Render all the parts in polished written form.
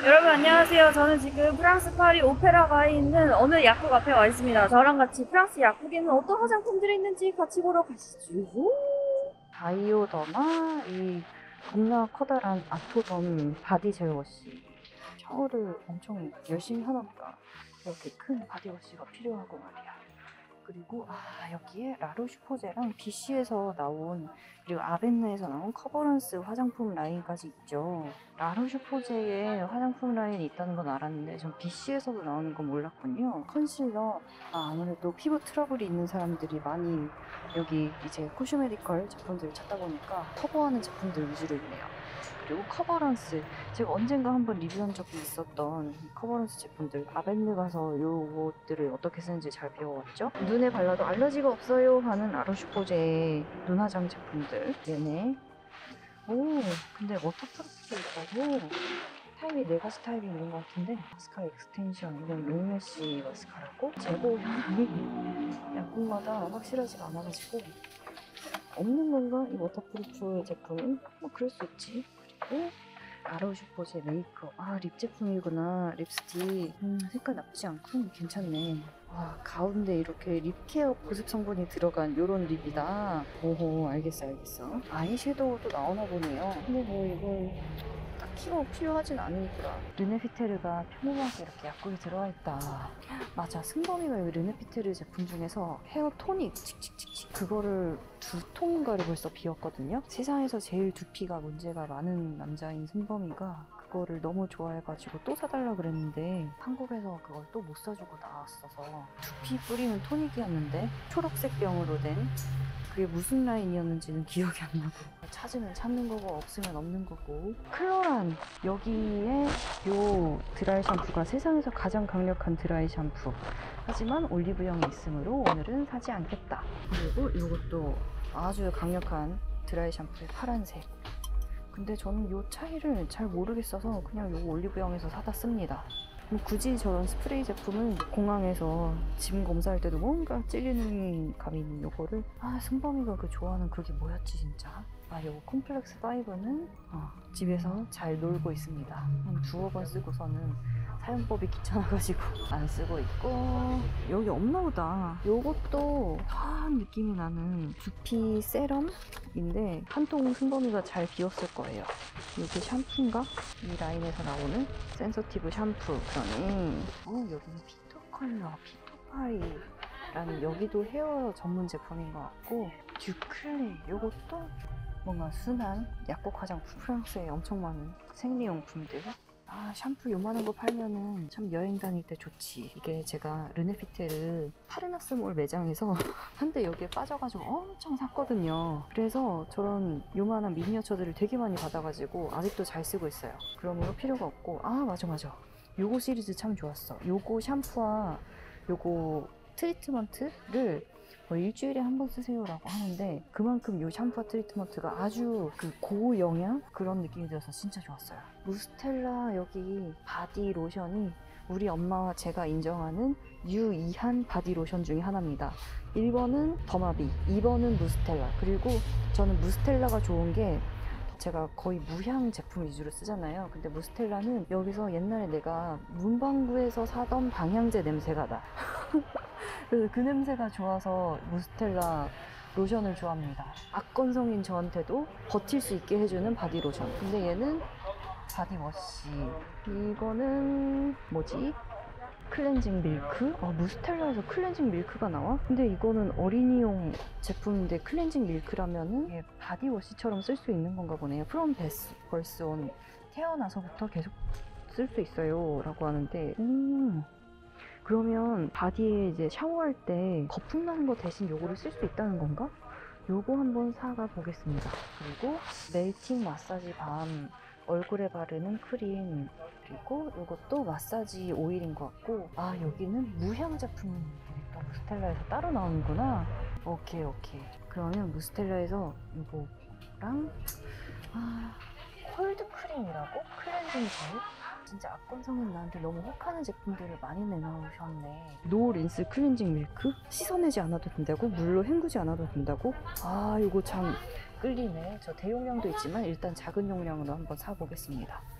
여러분 안녕하세요. 저는 지금 프랑스 파리 오페라 가 있는 어느 약국 앞에 와 있습니다. 저랑 같이 프랑스 약국에는 어떤 화장품들이 있는지 같이 보러 가시죠. 바이오더마 이 겁나 커다란 아토덤 바디 젤워시. 샤워를 엄청 열심히 하나 보다 이렇게 큰 바디워시가 필요하고 말이야. 그리고 여기에 라로슈포제랑 BC에서 나온 그리고 아벤느에서 나온 커버런스 화장품 라인까지 있죠. 라로슈포제에 화장품 라인이 있다는 건 알았는데 전 BC에서도 나오는 건 몰랐군요. 컨실러 아무래도 피부 트러블이 있는 사람들이 많이 여기 이제 코슈메디컬 제품들을 찾다 보니까 커버하는 제품들 위주로 있네요. 그리고 커버런스, 제가 언젠가 한번 리뷰한 적이 있었던 커버런스 제품들, 아벤느 가서 요것들을 어떻게 쓰는지 잘 배워왔죠. 눈에 발라도 알러지가 없어요 하는 라로슈포제 눈화장 제품들. 얘네. 근데 워터프루프도 있다고. 타입이 4가지 타입이 있는 것 같은데, 마스카라 익스텐션, 이건 롱래쉬 마스카라고, 제고 향이 약국마다 확실하지가 않아가지고 없는 건가? 이 워터프루프 제품은? 뭐 그럴 수 있지. 그리고 라로슈포제 메이크업. 립 제품이구나. 립스틱. 색깔 나쁘지 않고 괜찮네. 가운데 이렇게 립케어 보습 성분이 들어간 요런 립이다. 오호, 알겠어. 아이섀도우도 나오나 보네요. 근데 뭐 이건 딱히 뭐 필요하진 않으니까. 르네피테르가 평범하게 이렇게 약국에 들어와 있다. 맞아, 승범이가 이 르네피테르 제품 중에서 헤어 토닉 칙칙칙칙 그거를 2통인가를 벌써 비웠거든요. 세상에서 제일 두피가 문제가 많은 남자인 승범이가 그거를 너무 좋아해가지고 또 사달라 그랬는데 한국에서 그걸 또 못 사주고 나왔어서 두피 뿌리는 토닉이었는데 초록색 병으로 된 그게 무슨 라인이었는지는 기억이 안 나고 찾으면 찾는 거고 없으면 없는 거고. 클로란, 여기에 요 드라이 샴푸가 세상에서 가장 강력한 드라이 샴푸, 하지만 올리브영에 있으므로 오늘은 사지 않겠다. 그리고 이것도 아주 강력한 드라이 샴푸의 파란색. 근데 저는 요 차이를 잘 모르겠어서 그냥 요거 올리브영에서 사다 씁니다. 굳이 저런 스프레이 제품은 공항에서 짐 검사할 때도 뭔가 찔리는 감이 있는 요거를 승범이가 그 좋아하는 그게 뭐였지 진짜. 요거 콤플렉스 5는 집에서 잘 놀고 있습니다. 한 2-번 쓰고서는 사용법이 귀찮아가지고 안 쓰고 있고. 여기 없나 보다. 요것도 화한 느낌이 나는 두피 세럼인데 한 통 승범이가 잘 비웠을 거예요. 이게 샴푸인가? 이 라인에서 나오는 센서티브 샴푸. 그러네. 여기는 피토컬러, 피토파이라는 여기도 헤어 전문 제품인 것 같고, 듀클레 요것도 뭔가 순한 약국 화장품. 프랑스에 엄청 많은 생리용품들. 샴푸 요만한 거 팔면은 참 여행 다닐 때 좋지. 이게 제가 르네피테르 파르나스몰 매장에서 한때 여기에 빠져가지고 엄청 샀거든요. 그래서 저런 요만한 미니어처들을 되게 많이 받아가지고 아직도 잘 쓰고 있어요. 그러므로 필요가 없고. 맞아. 요거 시리즈 참 좋았어. 요거 샴푸와 요거 트리트먼트를 일주일에 한 번 쓰세요라고 하는데 그만큼 이 샴푸와 트리트먼트가 아주 그 고영양 그런 느낌이 들어서 진짜 좋았어요. 무스텔라 여기 바디 로션이 우리 엄마와 제가 인정하는 유이한 바디 로션 중에 하나입니다. 1번은 더마비, 2번은 무스텔라. 그리고 저는 무스텔라가 좋은 게 제가 거의 무향 제품 위주로 쓰잖아요. 근데 무스텔라는 여기서 옛날에 내가 문방구에서 사던 방향제 냄새가 나. 그래서 그 냄새가 좋아서 무스텔라 로션을 좋아합니다. 악건성인 저한테도 버틸 수 있게 해주는 바디 로션. 근데 얘는 바디워시. 이거는 뭐지? 클렌징 밀크? 무스텔라에서 클렌징 밀크가 나와? 근데 이거는 어린이용 제품인데 클렌징 밀크라면은 이게 바디워시처럼 쓸 수 있는 건가 보네요. 프롬 벌스 온, 태어나서부터 계속 쓸 수 있어요 라고 하는데 그러면 바디에 이제 샤워할 때 거품 나는 거 대신 요거를 쓸 수 있다는 건가? 요거 한번 사가 보겠습니다. 그리고 멜팅 마사지 밤, 얼굴에 바르는 크림, 그리고 요것도 마사지 오일인 것 같고. 여기는 무향 제품이 또 무스텔라에서 따로 나오는구나. 오케이. 그러면 무스텔라에서 요거랑 콜드 크림이라고? 클렌징 젤? 진짜 악건성은 나한테 너무 혹하는 제품들을 많이 내놓으셨네. 노 린스 클렌징 밀크? 씻어내지 않아도 된다고? 물로 헹구지 않아도 된다고? 이거 참 끌리네. 저 대용량도 있지만 일단 작은 용량으로 한번 사보겠습니다.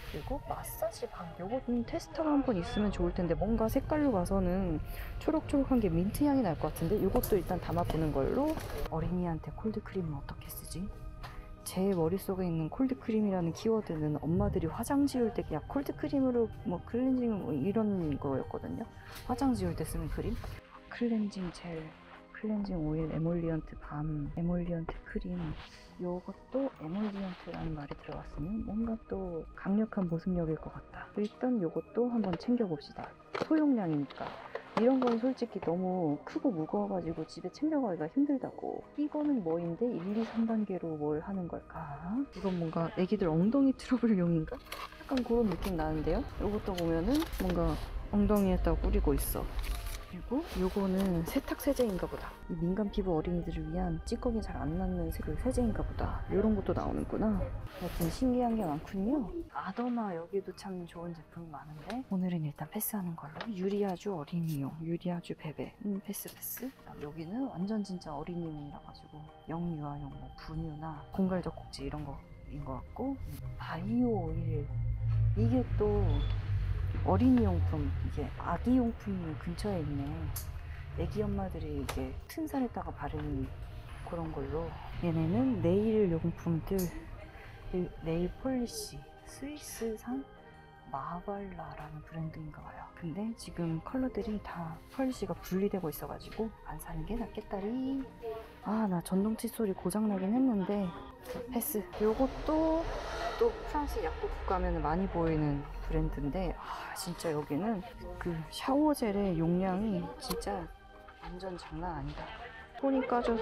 그리고 마사지 방, 요거는 테스터가 한 번 있으면 좋을 텐데 뭔가 색깔로 봐서는 초록초록한 게 민트 향이 날 것 같은데 요것도 일단 담아보는 걸로. 어린이한테 콜드크림은 어떻게 쓰지? 제 머릿속에 있는 콜드크림이라는 키워드는 엄마들이 화장 지울 때 그냥 콜드크림으로 뭐 클렌징 뭐 이런 거였거든요. 화장 지울 때 쓰는 크림. 클렌징 젤, 클렌징 오일, 에몰리언트 밤, 에몰리언트 크림. 요것도 에몰리언트라는 말이 들어갔으면 뭔가 또 강력한 보습력일 것 같다. 일단 요것도 한번 챙겨봅시다. 소용량이니까. 이런 건 솔직히 너무 크고 무거워가지고 집에 챙겨가기가 힘들다고. 이거는 뭐인데 1, 2, 3단계로 뭘 하는 걸까? 이건 뭔가 애기들 엉덩이 트러블용인가? 약간 그런 느낌 나는데요? 이것도 보면은 뭔가 엉덩이에다 뿌리고 있어. 그리고 요거는 세탁 세제인가 보다. 이 민감 피부 어린이들을 위한 찌꺼기 잘 안 나는 세제인가 보다. 요런 것도 나오는구나. 하여튼 신기한 게 많군요. 아더마 여기도 참 좋은 제품이 많은데 오늘은 일단 패스하는 걸로. 유리아주 어린이용, 유리아주 베베 패스. 여기는 완전 진짜 어린이용이라 가지고 영유아용 뭐 분유나 공갈 젖꼭지 이런 거인 것 같고. 바이오 오일, 이게 또 어린이용품, 이게 아기용품 근처에 있네. 애기 엄마들이 이게 튼살에다가 바르는 그런 걸로. 얘네는 네일 용품들, 네일 폴리시, 스위스산 마발라라는 브랜드인가 봐요. 근데 지금 컬러들이 다 폴리시가 분리되고 있어가지고 안 사는 게 낫겠다리. 아, 나 전동 칫솔이 고장나긴 했는데 패스. 요것도 또 프랑스 약국 가면 많이 보이는 브랜드인데, 아 진짜 여기는 그 샤워젤의 용량이 진짜 완전 장난 아니다. 손이 까져서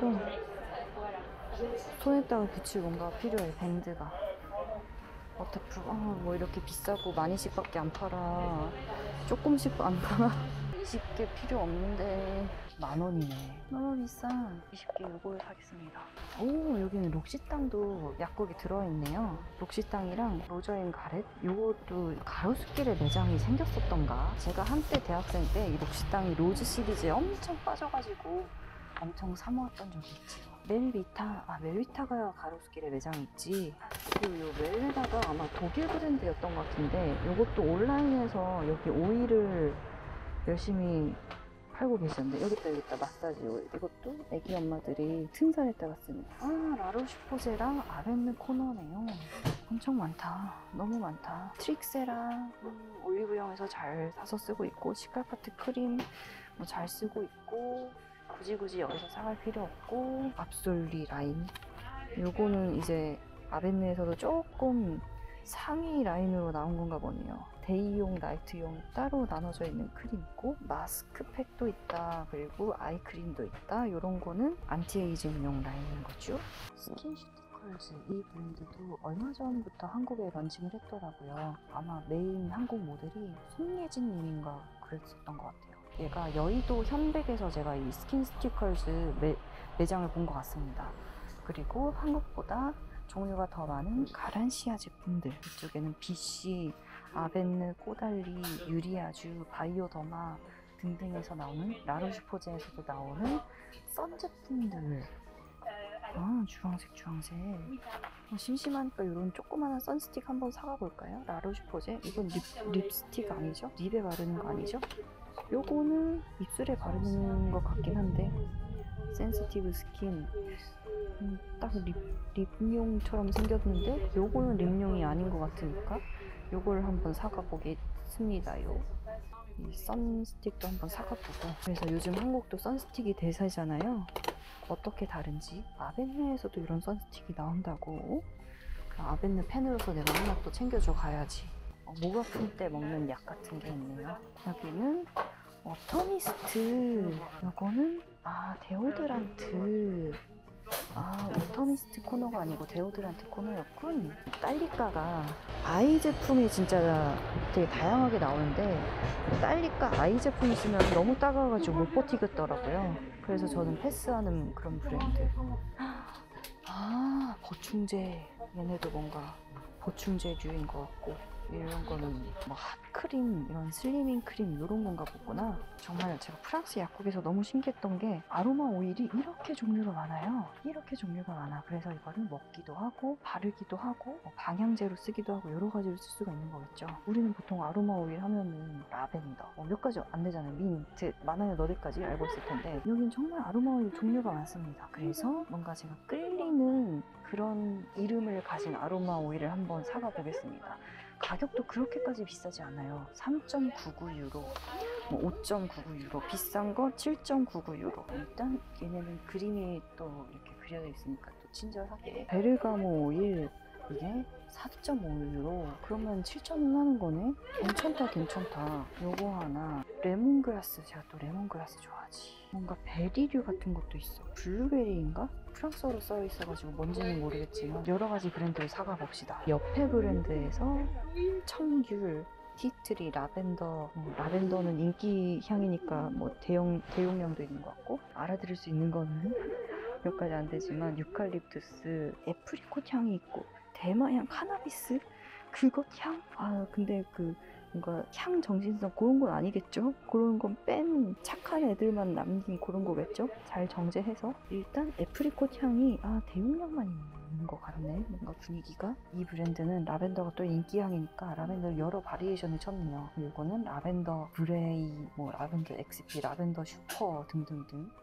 손에다가 붙일 뭔가 필요해. 밴드가 워터프루. 뭐 이렇게 비싸고 많이씩밖에 안 팔아. 조금씩 안 팔아. 20개 필요 없는데 10,000원이네. 너무 비싸. 20개 이걸 사겠습니다. 오, 여기는 록시땅도 약국이 들어있네요. 록시땅이랑 로저앤 가렛, 요것도 가로수길에 매장이 생겼었던가. 제가 한때 대학생 때 이 록시땅이 로즈 시리즈에 엄청 빠져가지고 엄청 사 모았던 적이 있지요. 멜비타가 가로수길에 매장이 있지. 그리고 요 멜베다가 아마 독일 브랜드였던 것 같은데, 요것도 온라인에서 여기 오일을 열심히 팔고 계시는데, 여기 있다 마사지 오일. 이것도 애기 엄마들이 튼살에다가 쓰는. 라로슈포제랑 아벤느 코너네요. 엄청 많다. 너무 많다. 트릭세라 올리브영에서 잘 사서 쓰고 있고, 시칼파트 크림 뭐 잘 쓰고 있고, 굳이 여기서 사갈 필요 없고. 압솔리 라인, 요거는 이제 아벤느에서도 조금 상위 라인으로 나온 건가 보네요. 데이용, 나이트용 따로 나눠져 있는 크림 있고, 마스크팩도 있다. 그리고 아이크림도 있다. 요런 거는 안티에이징용 라인인 거죠. 스킨시티컬즈, 이 브랜드도 얼마 전부터 한국에 런칭을 했더라고요. 아마 메인 한국 모델이 손예진 님인가 그랬었던 것 같아요. 얘가 여의도 현백에서 제가 이 스킨스티컬즈 매장을 본 것 같습니다. 그리고 한국보다 종류가 더 많은 가란시아 제품들, 이쪽에는 BC, 아벤느, 꼬달리, 유리아주, 바이오더마 등등에서 나오는, 라로슈포제에서도 나오는 선 제품들. 주황색. 심심하니까 이런 조그마한 선스틱 한번 사가 볼까요? 라로슈포제. 이건 립스틱 아니죠? 립에 바르는 거 아니죠? 요거는 입술에 바르는 것 같긴 한데, 센시티브 스킨. 딱 립용처럼 생겼는데 요거는 립용이 아닌 것 같으니까 요걸 한번 사가 보겠습니다요. 이 선스틱도 한번 사가 보고. 그래서 요즘 한국도 선스틱이 대세잖아요. 어떻게 다른지. 아벤느에서도 이런 선스틱이 나온다고. 그럼 아벤느 팬으로서 내가 하나 또 챙겨줘 가야지. 목 아플 때 먹는 약 같은 게 있네요. 여기는 워터미스트. 요거는 데오드란트. 워터미스트 코너가 아니고 데오드란트 코너였군. 딸리까가 아이 제품이 진짜 되게 다양하게 나오는데, 딸리까 아이 제품 있으면 너무 따가워가지고 못 버티겠더라고요. 그래서 저는 패스하는 그런 브랜드. 보충제. 얘네도 뭔가 보충제류인 것 같고. 이런 거는 뭐 핫크림, 이런 슬리밍 크림 이런 건가 보구나. 정말 제가 프랑스 약국에서 너무 신기했던 게 아로마 오일이 이렇게 종류가 많아요. 이렇게 종류가 많아. 그래서 이거를 먹기도 하고 바르기도 하고 뭐 방향제로 쓰기도 하고 여러 가지로 쓸 수가 있는 거겠죠. 우리는 보통 아로마 오일 하면은 라벤더 몇 가지 안 되잖아요. 민트, 많아야 너댓까지 알고 있을 텐데 여긴 정말 아로마 오일 종류가 많습니다. 그래서 뭔가 제가 끌리는 그런 이름을 가진 아로마 오일을 한번 사가 보겠습니다. 가격도 그렇게까지 비싸지 않아요. 3.99 유로, 뭐 5.99 유로, 비싼 거 7.99 유로. 일단 얘네는 그림이 또 이렇게 그려져 있으니까 또 친절하게. 베르가모 오일 이게 4.5 유로. 그러면 7,000원 하는 거네. 괜찮다 괜찮다. 요거 하나. 레몬그라스, 제가 또 레몬그라스 좋아하지. 뭔가 베리류 같은 것도 있어. 블루베리인가? 프랑스어로 써 있어가지고 뭔지는 모르겠지만 여러 가지 브랜드를 사가 봅시다. 옆에 브랜드에서 청귤, 티트리, 라벤더. 라벤더는 인기 향이니까 뭐 대용량도 있는 것 같고, 알아들을 수 있는 거는 몇 가지 안 되지만 유칼립투스, 애프리콧 향이 있고, 대마향, 카나비스, 그것 향? 아 근데 그 뭔가 향 정신성 그런 건 아니겠죠? 그런 건 뺀 착한 애들만 남긴 그런 거겠죠? 잘 정제해서 일단 애프리콧 향이 대용량만 있는 것 같네. 뭔가 분위기가. 이 브랜드는 라벤더가 또 인기 향이니까 라벤더 여러 바리에이션을 쳤네요. 이거는 라벤더 그레이, 뭐 라벤더 XP, 라벤더 슈퍼 등등등.